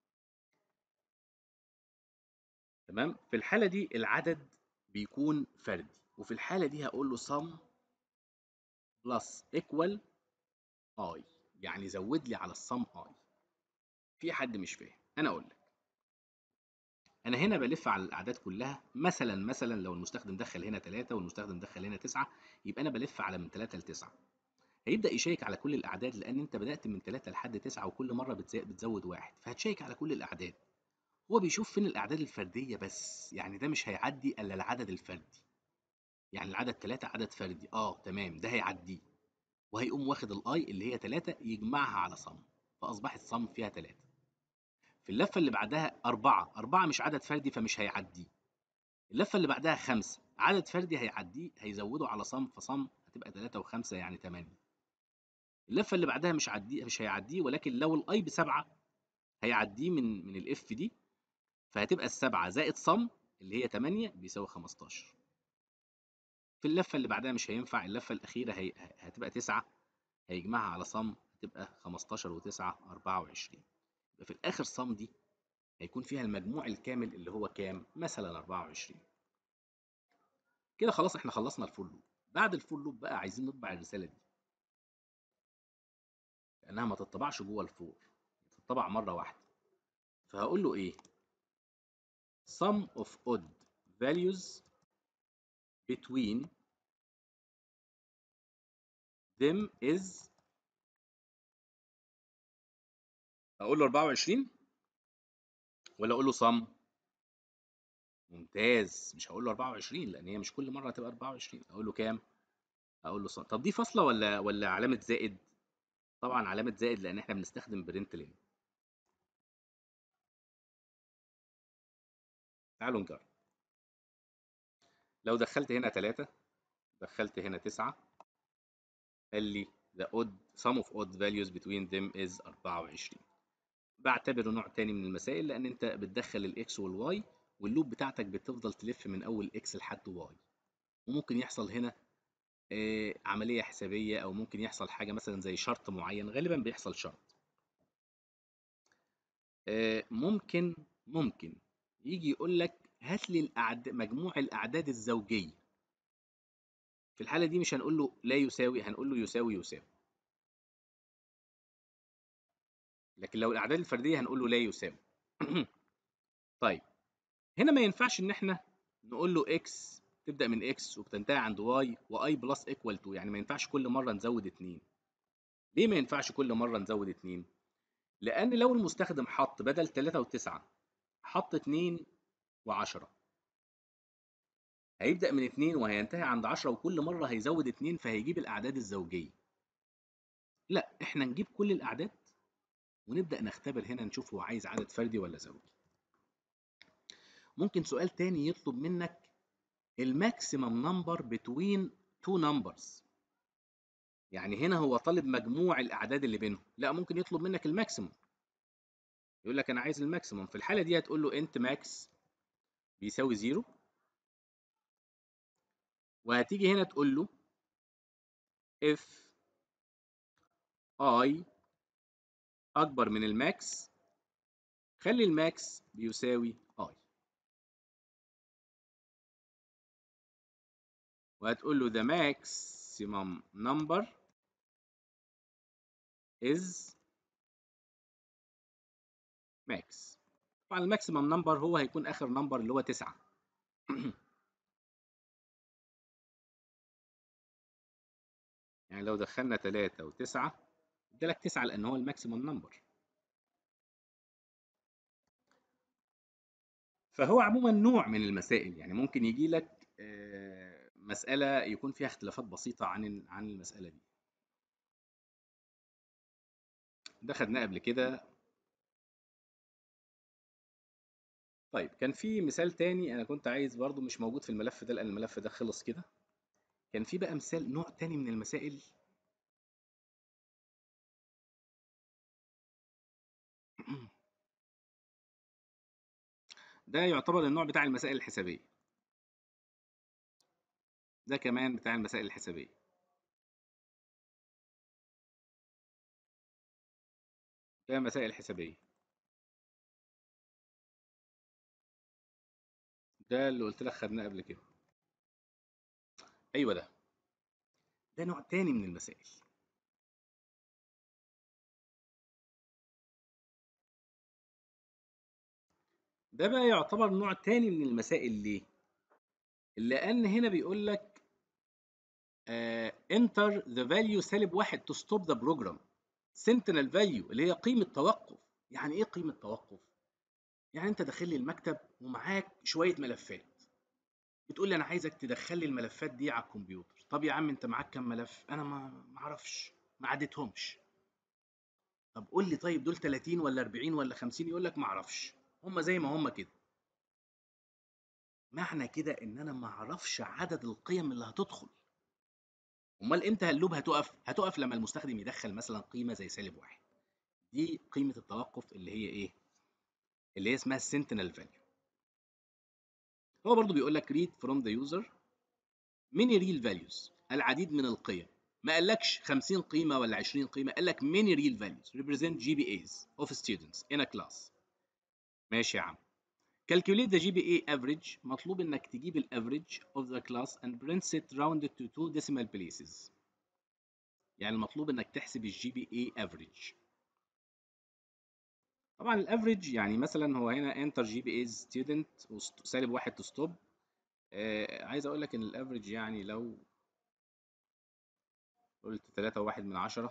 تمام. في الحاله دي العدد بيكون فردي، وفي الحاله دي هقول له sum plus equal i، يعني زود لي على السم i. في حد مش فاهم؟ انا اقول لك. انا هنا بلف على الاعداد كلها، مثلا مثلا لو المستخدم دخل هنا ثلاثة والمستخدم دخل هنا تسعة، يبقى انا بلف على من ثلاثة ل تسعة. هيبدا يشيك على كل الاعداد لان انت بدات من ثلاثة لحد تسعة، وكل مره بتزا- بتزود واحد، فهتشيك على كل الاعداد. هو بيشوف فين الاعداد الفرديه بس، يعني ده مش هيعدي الا العدد الفردي. يعني العدد ثلاثة عدد فردي، اه تمام، ده هيعديه. وهيقوم واخد الاي اللي هي ثلاثة يجمعها على صم، فاصبحت صم فيها ثلاثة. في اللفه اللي بعدها أربعة، أربعة مش عدد فردي فمش هيعديه. اللفه اللي بعدها خمسة، عدد فردي هيعديه، هيزوده على صم، فصم هتبقى ثلاثة و5 يعني ثمانية. اللفه اللي بعدها مش عديه مش هيعديه، ولكن لو الاي بسبعة هيعديه من من الاف دي، فهتبقى السبعة زائد صم اللي هي ثمانية بيساوي خمستاشر. في اللفه اللي بعدها مش هينفع، اللفه الاخيره هي هتبقى تسعة، هيجمعها على صم هتبقى خمستاشر و9 أربعة وعشرين. يبقى في الاخر صم دي هيكون فيها المجموع الكامل اللي هو كام؟ مثلا أربعة وعشرين. كده خلاص احنا خلصنا الفول لوب. بعد الفول لوب بقى عايزين نطبع الرساله دي، لانها ما تطبعش جوه الفور، تطبع مره واحده. فهقول له ايه؟ sum of odd values between them is، اقول له أربعة وعشرين ولا اقول له sum؟ ممتاز، مش هقول له أربعة وعشرين لان هي مش كل مره هتبقى أربعة وعشرين. اقول له كام؟ اقول له sum. طب دي فاصله ولا ولا علامه زائد؟ طبعا علامه زائد لان احنا بنستخدم برنت لين. تعالوا نجرب. لو دخلت هنا ثلاثة، دخلت هنا تسعة، قال لي the odd sum of odd values between them is أربعة وعشرين. بعتبره نوع تاني من المسائل لان انت بتدخل الاكس والواي، واللوب بتاعتك بتفضل تلف من اول اكس لحد واي. وممكن يحصل هنا آه، عملية حسابية، او ممكن يحصل حاجة مثلا زي شرط معين، غالبا بيحصل شرط. آه، ممكن ممكن يجي يقول لك هات لي الأعد... مجموع الاعداد الزوجية. في الحالة دي مش هنقول له لا يساوي، هنقول له يساوي يساوي. لكن لو الاعداد الفردية هنقول له لا يساوي. طيب هنا ما ينفعش ان احنا نقول له اكس تبدا من اكس وبتنتهي عند واي واي بلس ايكوال اتنين، يعني ما ينفعش كل مره نزود اتنين. ليه ما ينفعش كل مره نزود اتنين؟ لان لو المستخدم حط بدل ثلاثة و9 حط اتنين و10، هيبدا من اتنين وهينتهي عند عشرة، وكل مره هيزود اتنين فهيجيب الاعداد الزوجيه. لا، احنا نجيب كل الاعداد ونبدا نختبر هنا نشوف هو عايز عدد فردي ولا زوجي. ممكن سؤال تاني يطلب منك الماكسيمم نمبر بتوين تو نمبرز، يعني هنا هو طالب مجموع الاعداد اللي بينهم. لا، ممكن يطلب منك الماكسيموم، يقول لك انا عايز الماكسيموم. في الحاله دي هتقول له انت ماكس بيساوي زيرو، وهتيجي هنا تقول له if i اكبر من الماكس خلي الماكس بيساوي i، وهتقول له the maximum number is max. طبعا الماكسيمم نمبر هو هيكون اخر نمبر اللي هو تسعة. يعني لو دخلنا ثلاثة و9 ادالك تسعة لان هو الماكسيمم نمبر. فهو عموما نوع من المسائل، يعني ممكن يجي لك آه، مسألة يكون فيها اختلافات بسيطة عن عن المسألة دي. ده خدناه قبل كده. طيب كان في مثال تاني انا كنت عايز برضو، مش موجود في الملف ده لان الملف ده خلص كده. كان في بقى مثال نوع تاني من المسائل ده يعتبر النوع بتاع المسائل الحسابية. ده كمان بتاع المسائل الحسابية. ده مسائل حسابية. ده اللي قلت لك خدناه قبل كده. ايوه ده. ده نوع تاني من المسائل. ده بقى يعتبر نوع تاني من المسائل. ليه؟ لأن هنا بيقول لك آه enter the value سالب واحد to stop the program. sentinel value اللي هي قيمة توقف. يعني إيه قيمة توقف؟ يعني أنت داخل لي المكتب ومعاك شوية ملفات. بتقول لي أنا عايزك تدخل لي الملفات دي على الكمبيوتر. طب يا عم أنت معاك كام ملف؟ أنا ما ما أعرفش، ما عديتهمش. طب قول لي طيب دول تلاتين ولا أربعين ولا خمسين؟ يقول لك ما أعرفش، هم زي ما هم كده. معنى كده ان انا ما اعرفش عدد القيم اللي هتدخل. امال امتى اللوب هتقف؟ هتقف لما المستخدم يدخل مثلا قيمه زي سالب واحد. دي قيمه التوقف اللي هي ايه؟ اللي هي اسمها السنتينل فاليو. هو برضو بيقول لك read from the user many real values، العديد من القيم. ما قالكش خمسين قيمه ولا عشرين قيمه، قال لك many real values represent جي بي إيز of students in a class. ماشي يا عم. calculate the جي بي إيه average. مطلوب انك تجيب الافريج of the class and print it rounded to two decimal places. يعني المطلوب انك تحسب الجي بي اي افريج. طبعا الافريج يعني مثلا هو هنا انتر جي بي اي ستودنت سالب واحد تو ستوب. آه عايز اقول لك ان الافريج يعني لو قلت تلاتة وواحد من عشرة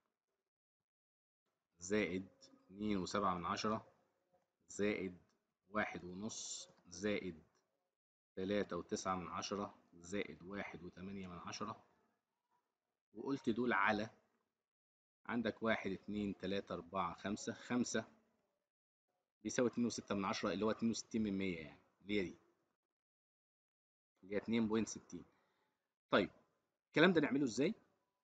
زائد اتنين وسبعة من عشرة زائد واحد ونص زائد تلاتة وتسعة من عشرة زائد واحد وتمانية من عشرة، وقلت دول على عندك واحد اتنين تلاتة أربعة خمسة، خمسة بيساوي اتنين وستة من عشرة اللي هو اتنين وستين من مية، يعني اللي هي دي اللي هي اتنين فاصلة ستين. طيب الكلام ده نعمله ازاي؟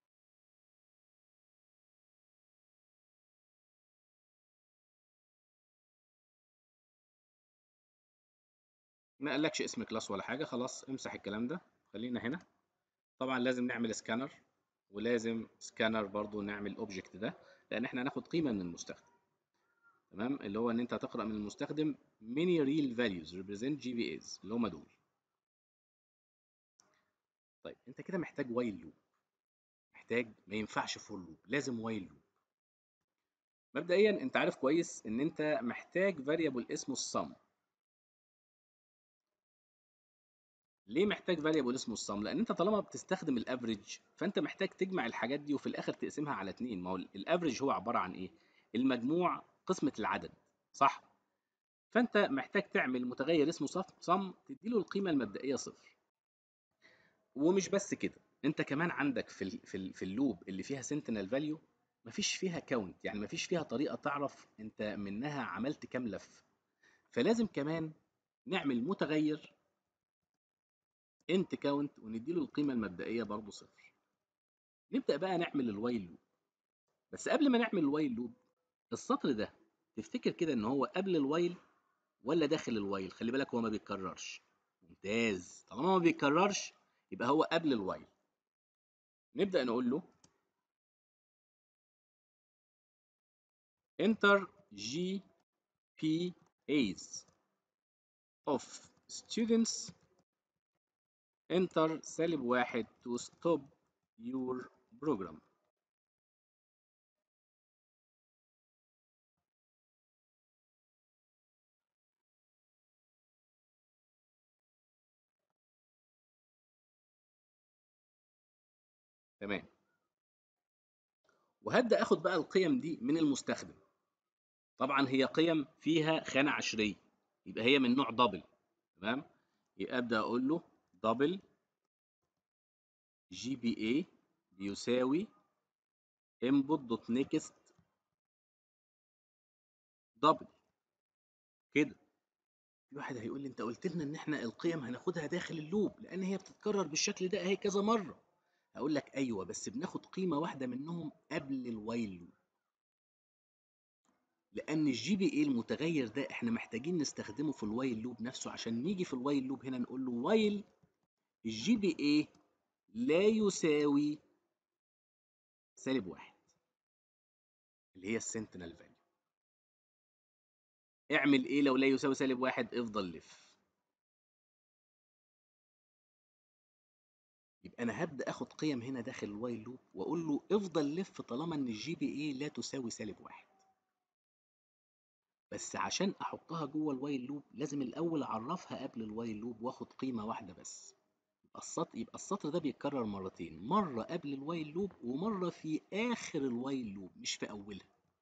ما قالكش اسم كلاس ولا حاجه، خلاص امسح الكلام ده. خلينا هنا. طبعا لازم نعمل سكانر، ولازم سكانر برضو نعمل اوبجكت ده، لان احنا هناخد قيمه من المستخدم. تمام، اللي هو ان انت هتقرا من المستخدم many real values represent جي بي إيز اللي هم دول. طيب انت كده محتاج وايل لوب. محتاج، ما ينفعش فور لوب، لازم وايل لوب. مبدئيا انت عارف كويس ان انت محتاج فاريبل اسمه السم. ليه محتاج فاريبل اسمه السم؟ لان انت طالما بتستخدم الافريج فانت محتاج تجمع الحاجات دي وفي الاخر تقسمها على اتنين. ما هو الافريج هو عباره عن ايه؟ المجموع قسمه العدد، صح؟ فانت محتاج تعمل متغير اسمه سم تديله القيمه المبدئيه صفر. ومش بس كده، انت كمان عندك في ال في ال في اللوب اللي فيها سنتينل فاليو مفيش فيها كاونت، يعني مفيش فيها طريقه تعرف انت منها عملت كام لف. فلازم كمان نعمل متغير انت كاونت ونديله القيمه المبدئيه برضه صفر. نبدأ بقى نعمل الوايل لوب. بس قبل ما نعمل الوايل لوب، السطر ده تفتكر كده ان هو قبل الوايل ولا داخل الوايل؟ خلي بالك هو ما بيتكررش. ممتاز، طالما ما بيتكررش يبقى هو قبل الوايل. نبدأ نقول له enter جي بي إيز of students enter سالب واحد to stop your program. تمام. وهبدأ اخد بقى القيم دي من المستخدم. طبعا هي قيم فيها خانة عشرية، يبقى هي من نوع دبل. تمام، يبقى ابدا اقول له دبل جي بي اي بيساوي input دوت next دبل كده. في واحد هيقول لي انت قلت لنا ان احنا القيم هناخدها داخل اللوب لان هي بتتكرر بالشكل ده اهي كذا مره. هقول لك ايوه، بس بناخد قيمه واحده منهم قبل الوايل لوب. لان الجي بي اي المتغير ده احنا محتاجين نستخدمه في الوايل لوب نفسه، عشان نيجي في الوايل لوب هنا نقول له وايل الجي بي اي لا يساوي سالب واحد، اللي هي السنتينل فاليو. اعمل ايه لو لا يساوي سالب واحد؟ افضل لف. يبقى انا هبدا اخد قيم هنا داخل الوايل لوب واقول له افضل لف طالما ان الجي بي اي لا تساوي سالب واحد. بس عشان احطها جوه الوايل لوب لازم الاول اعرفها قبل الوايل لوب واخد قيمه واحده بس. يبقى السطر يبقى السطر ده بيتكرر مرتين، مره قبل الوايل لوب ومره في اخر الوايل لوب مش في اولها.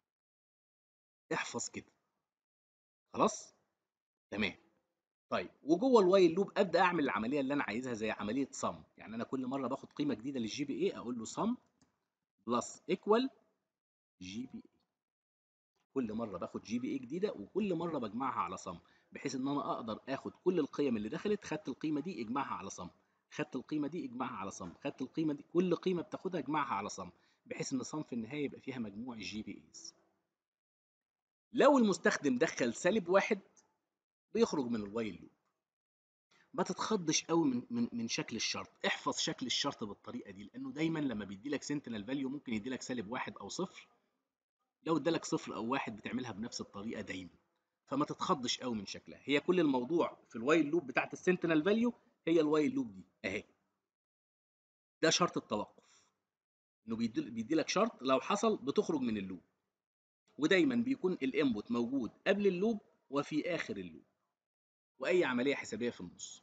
احفظ كده. خلاص تمام. طيب وجوه الوايل لوب ابدا اعمل العمليه اللي انا عايزها زي عمليه صم. يعني انا كل مره باخد قيمه جديده للجي بي اي اقول له صم بلس ايكوال جي بي اي. كل مره باخد جي بي اي جديده وكل مره بجمعها على صم، بحيث ان انا اقدر اخد كل القيم اللي دخلت، خدت القيمه دي اجمعها على صم، خدت القيمه دي اجمعها على صم، خدت القيمه دي، كل قيمه بتاخدها اجمعها على صم، بحيث ان صم في النهايه يبقى فيها مجموع الجي بي ايز. لو المستخدم دخل سالب واحد بيخرج من الوايل لوب. ما تتخضش قوي من من من شكل الشرط، احفظ شكل الشرط بالطريقه دي، لانه دايما لما بيدي لك سنتينل فاليو ممكن يدي لك سالب واحد او صفر. لو ادالك صفر او واحد بتعملها بنفس الطريقه دايما، فما تتخضش قوي من شكلها. هي كل الموضوع في الوايل لوب بتاعت السنتينل فاليو هي الوايل لوب دي اهي. ده شرط التوقف، انه بيدي بيدي لك شرط لو حصل بتخرج من اللوب، ودايما بيكون الانبوت موجود قبل اللوب وفي اخر اللوب، واي عمليه حسابيه في النص.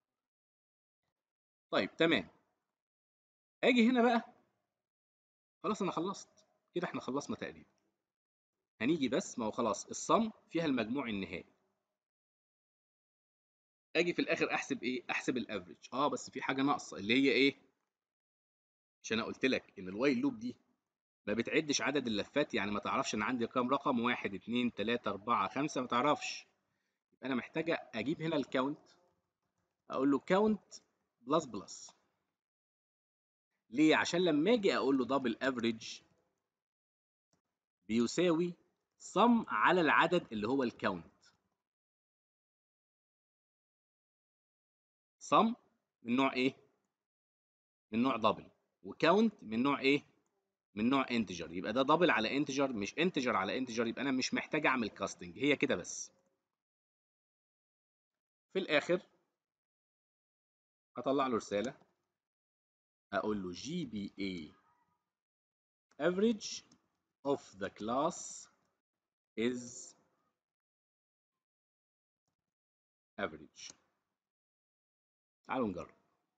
طيب تمام. اجي هنا بقى، خلاص انا خلصت كده، احنا خلصنا تقريبا. هنيجي بس، ما هو خلاص الصم فيها المجموع النهائي. اجي في الاخر احسب ايه؟ احسب الافريج. اه بس في حاجه ناقصه اللي هي ايه؟ مش انا قلت لك ان الوايل لوب دي ما بتعدش عدد اللفات؟ يعني ما تعرفش ان عندي كام رقم، واحد اتنين تلاته اربعه خمسه، ما تعرفش. يبقى انا محتاجه اجيب هنا الكاونت، اقول له كاونت بلس بلس. ليه؟ عشان لما اجي اقول له دبل افريج بيساوي صم على العدد اللي هو الكاونت. صم من نوع ايه؟ من نوع دبل. وكاونت من نوع ايه؟ من نوع انتجر. يبقى ده دبل على انتجر مش انتجر على انتجر، يبقى انا مش محتاج اعمل كاستنج، هي كده بس. في الاخر هطلع له رساله اقول له جي بي اي average of the class is average. تعالوا نجرب.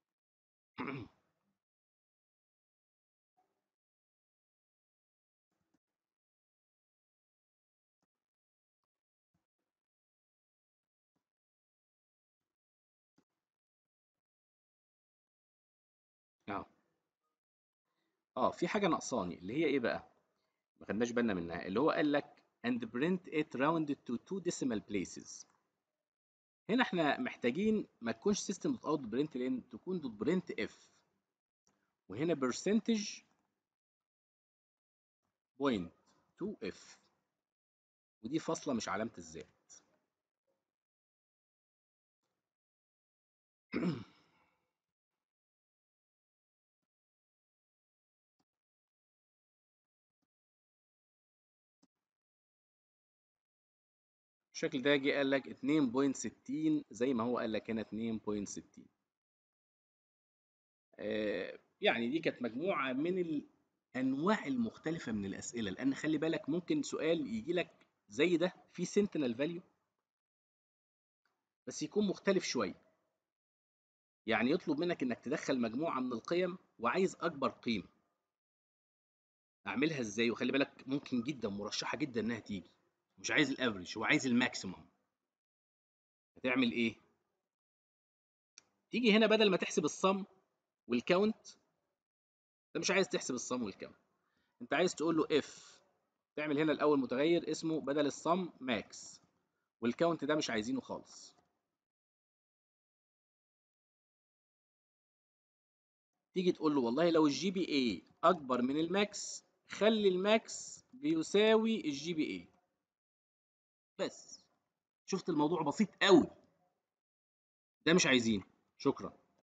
اهو. اه في حاجه ناقصاني اللي هي ايه بقى؟ ما خدناش بالنا منها، اللي هو قال لك and print it rounded to two decimal places. هنا احنا محتاجين ما تكونش system دوت اوت برنت لين، تكون دوت برنت اف، وهنا percentage point تو اف، ودي فاصله مش علامه الزائد. الشكل ده جه قال لك اتنين فاصلة ستين زي ما هو قال لك هنا اتنين فاصلة ستين. آه يعني دي كانت مجموعة من الأنواع المختلفة من الأسئلة، لأن خلي بالك ممكن سؤال يجي لك زي ده في سنتينل فاليو بس يكون مختلف شوية. يعني يطلب منك إنك تدخل مجموعة من القيم وعايز أكبر قيمة. أعملها إزاي؟ وخلي بالك ممكن جدا مرشحة جدا إنها تيجي، مش عايز الأفريج، هو عايز الماكسيموم. هتعمل إيه؟ تيجي هنا بدل ما تحسب الصم والكاونت، انت مش عايز تحسب الصم والكاونت، انت عايز تقول له اف، تعمل هنا الاول متغير اسمه بدل الصم ماكس، والكاونت ده مش عايزينه خالص. تيجي تقول له والله لو الجي بي اي اكبر من الماكس خلي الماكس بيساوي الجي بي اي، بس. شُفت الموضوع بسيط أوي. ده مش عايزينه. شكرًا.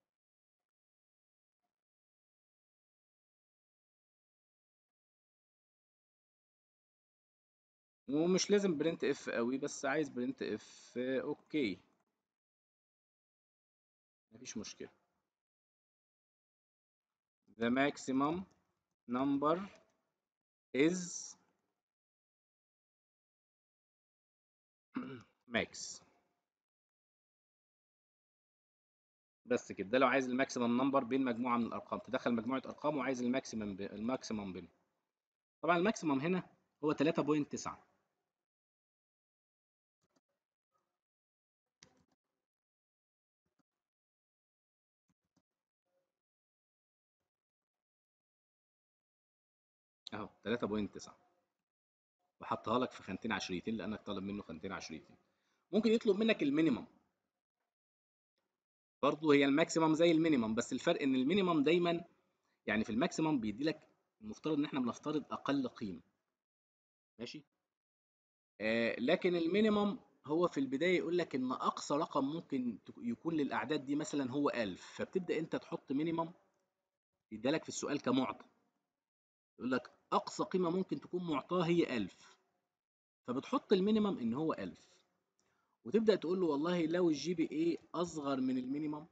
ومش لازم printf أوي، بس عايز printf أوكي، ما فيش مشكلة. The maximum number is max. بس كده. ده لو عايز الmaximum number بين مجموعة من الأرقام، تدخّل مجموعة أرقام وعايز الmaximum ب الmaximum بينهم. طبعًا الmaximum هنا هو تلاتة فاصلة تسعة. أهو تلاتة فاصلة تسعة، وحطّها لك في خانتين عشريتين لأنك طالب منه خانتين عشريتين. ممكن يطلب منك الminimum. برضه هي الmaximum زي الminimum، بس الفرق إن الminimum دايمًا يعني في الmaximum بيدّي لك، المفترض إن إحنا بنفترض أقل قيمة. ماشي؟ آآ لكن الminimum هو في البداية يقول لك إن أقصى رقم ممكن تك يكون للأعداد دي مثلًا هو ألف، فبتبدأ أنت تحط minimum يدّيها لك في السؤال كمُعطى. يقول لك أقصى قيمة ممكن تكون مُعطاة هي ألف، فبتحط الminimum إن هو ألف، وتبدأ تقول له والله لو الجي بي إيه أصغر من الminimum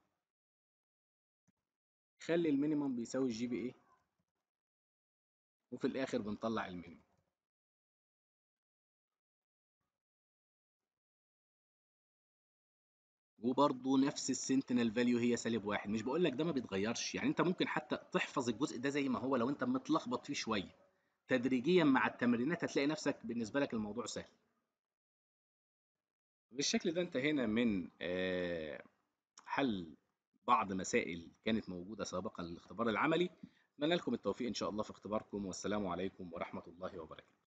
خلّي الminimum بيساوي الجي بي إيه، وفي الآخر بنطلّع الminimum. وبرضه نفس الsentinel value هي سالب واحد. مش باقول لك ده ما بيتغيّرش، يعني أنت ممكن حتى تحفظ الجزء ده زي ما هو لو أنت متلخبط فيه شوية. تدريجيًا مع التمرينات هتلاقي نفسك بالنسبة لك الموضوع سهل. بالشكل ده انتهينا من آآ حل بعض مسائل كانت موجودة سابقًا للاختبار العملي. أتمنى لكم التوفيق إن شاء الله في اختباركم، والسلام عليكم ورحمة الله وبركاته.